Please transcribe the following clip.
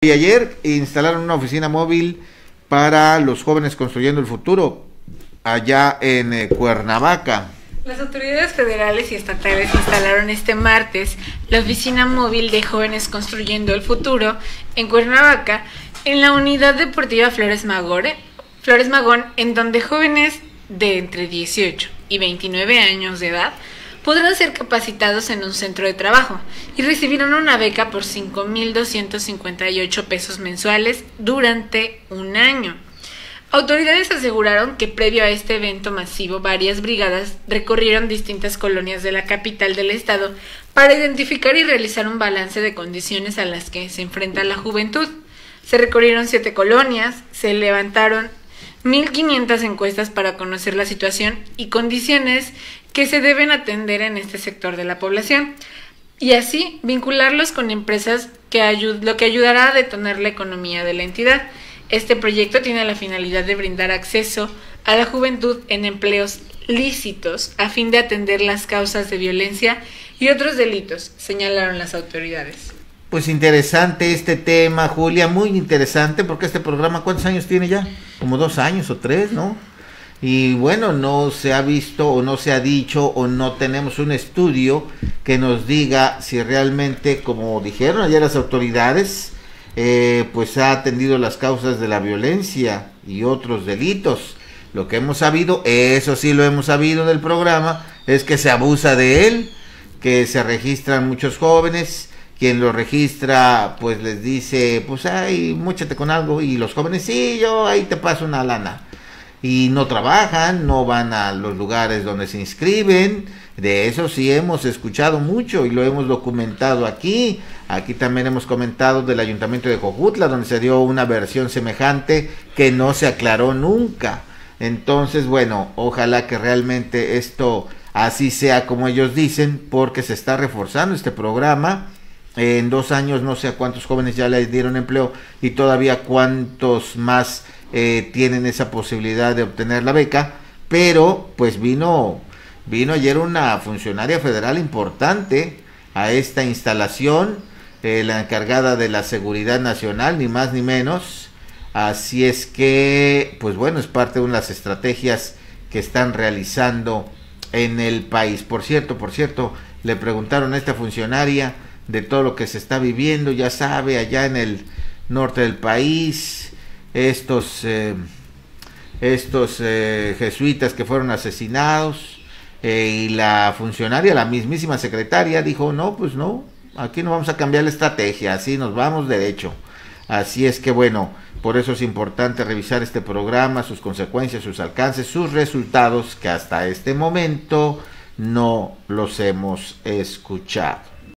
Y ayer instalaron una oficina móvil para los jóvenes construyendo el futuro allá en Cuernavaca. Las autoridades federales y estatales instalaron este martes la oficina móvil de Jóvenes Construyendo el Futuro en Cuernavaca, en la unidad deportiva Flores Magón, en donde jóvenes de entre 18 y 29 años de edad podrán ser capacitados en un centro de trabajo y recibirán una beca por 5,258 pesos mensuales durante un año. Autoridades aseguraron que previo a este evento masivo, varias brigadas recorrieron distintas colonias de la capital del estado para identificar y realizar un balance de condiciones a las que se enfrenta la juventud. Se recorrieron 7 colonias, se levantaron 1,500 encuestas para conocer la situación y condiciones que se deben atender en este sector de la población, y así vincularlos con empresas lo que ayudará a detonar la economía de la entidad. Este proyecto tiene la finalidad de brindar acceso a la juventud en empleos lícitos a fin de atender las causas de violencia y otros delitos, señalaron las autoridades. Pues interesante este tema, Julia, muy interesante, porque este programa, ¿cuántos años tiene ya? Como 2 años o 3, ¿no? Y bueno, no se ha visto o no se ha dicho o no tenemos un estudio que nos diga si realmente, como dijeron ayer las autoridades, pues ha atendido las causas de la violencia y otros delitos. Lo que hemos sabido, eso sí lo hemos sabido del programa, es que se abusa de él, que se registran muchos jóvenes. Quien lo registra, pues les dice, pues ay, múchate con algo, y los jóvenes, sí, yo ahí te paso una lana. Y no trabajan, no van a los lugares donde se inscriben. De eso sí hemos escuchado mucho y lo hemos documentado aquí. Aquí también hemos comentado del Ayuntamiento de Jojutla, donde se dio una versión semejante que no se aclaró nunca. Entonces, bueno, ojalá que realmente esto así sea como ellos dicen, porque se está reforzando este programa. En 2 años no sé a cuántos jóvenes ya les dieron empleo y todavía cuántos más tienen esa posibilidad de obtener la beca, pero pues vino ayer una funcionaria federal importante a esta instalación, la encargada de la seguridad nacional, ni más ni menos. Así es que, pues bueno, es parte de las estrategias que están realizando en el país. Por cierto, le preguntaron a esta funcionaria de todo lo que se está viviendo, ya sabe, allá en el norte del país, estos jesuitas que fueron asesinados, y la funcionaria, la mismísima secretaria, dijo, no, pues no, aquí no vamos a cambiar la estrategia, así nos vamos derecho. Así es que bueno, por eso es importante revisar este programa, sus consecuencias, sus alcances, sus resultados, que hasta este momento no los hemos escuchado.